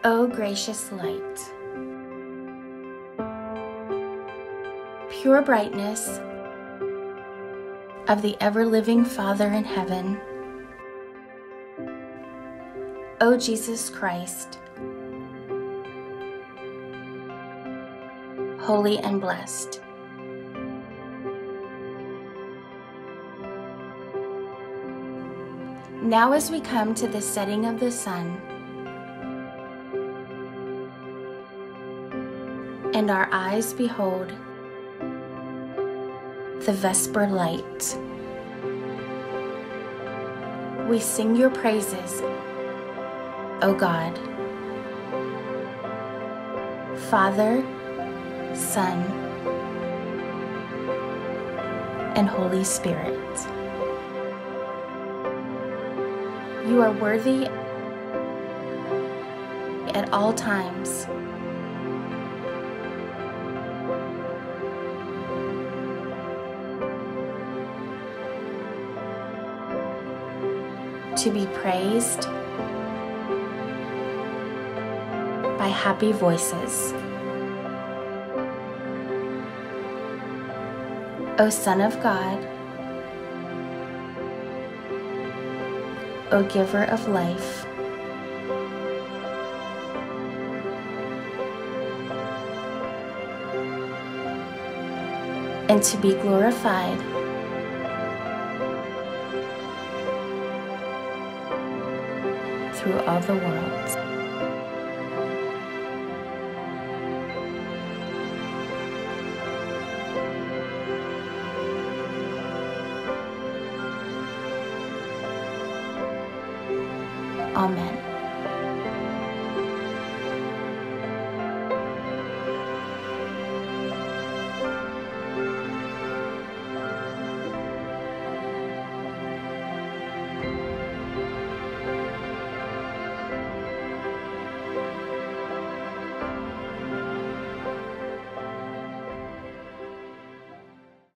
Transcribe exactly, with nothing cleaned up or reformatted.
O gracious light, pure brightness of the ever-living Father in heaven, O Jesus Christ, holy and blessed. Now as we come to the setting of the sun, and our eyes behold the vesper light, we sing your praises, O God, Father, Son, and Holy Spirit. You are worthy at all times to be praised by happy voices. O Son of God, O Giver of life, and to be glorified through all the worlds. Amen.